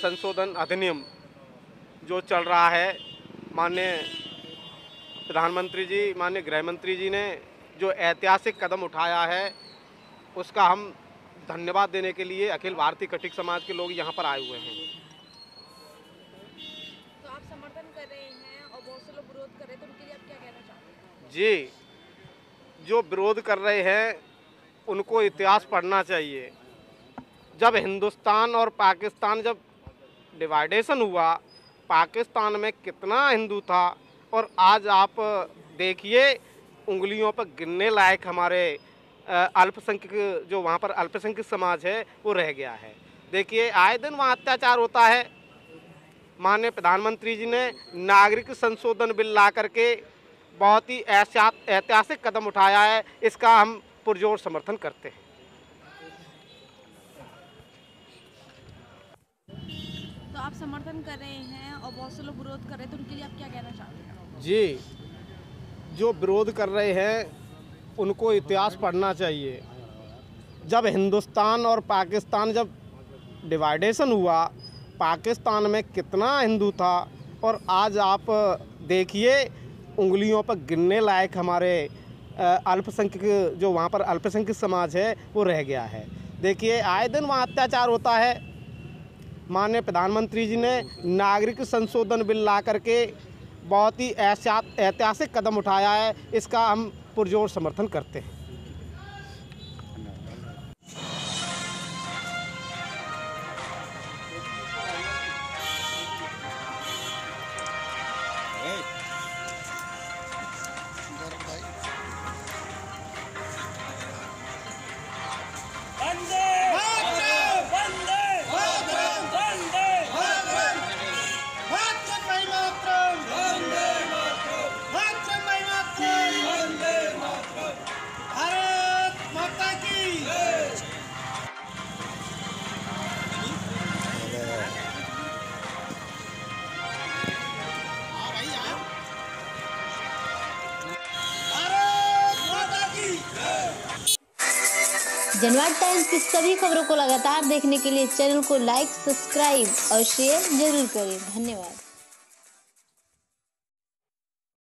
संशोधन अधिनियम जो चल रहा है, माननीय प्रधानमंत्री जी, माननीय गृह मंत्री जी ने जो ऐतिहासिक कदम उठाया है, उसका हम धन्यवाद देने के लिए अखिल भारतीय खटिक समाज के लोग यहाँ पर आए हुए हैं। तो आप समर्थन कर रहे हैं और बहुत से लोग विरोध कर रहे हैं, तो उनके लिए आप क्या कहना चाहते हैं? जी, जो विरोध कर रहे हैं उनको इतिहास पढ़ना चाहिए। जब हिंदुस्तान और पाकिस्तान जब डिवाइडेशन हुआ, पाकिस्तान में कितना हिंदू था और आज आप देखिए उंगलियों पर गिनने लायक हमारे अल्पसंख्यक जो वहाँ पर अल्पसंख्यक समाज है वो रह गया है। देखिए आए दिन वहाँ अत्याचार होता है। माननीय प्रधानमंत्री जी ने नागरिक संशोधन बिल ला करके बहुत ही ऐतिहासिक कदम उठाया है, इसका हम पुरजोर समर्थन करते हैं। तो आप समर्थन कर रहे हैं और बहुत से लोग विरोध कर रहे हैं, तो उनके लिए आप क्या कहना चाहते हैं? जी, जो विरोध कर रहे हैं उनको इतिहास पढ़ना चाहिए। जब हिंदुस्तान और पाकिस्तान जब डिवाइडेशन हुआ, पाकिस्तान में कितना हिंदू था और आज आप देखिए उंगलियों पर गिनने लायक हमारे अल्पसंख्यक जो वहाँ पर अल्पसंख्यक समाज है वो रह गया है। देखिए आए दिन वहाँ अत्याचार होता है। माननीय प्रधानमंत्री जी ने नागरिक संशोधन बिल ला करके बहुत ही ऐतिहासिक कदम उठाया है, इसका हम पुरजोर समर्थन करते हैं। जनवाद टाइम्स की सभी खबरों को लगातार देखने के लिए चैनल को लाइक, सब्सक्राइब और शेयर जरूर करें। धन्यवाद।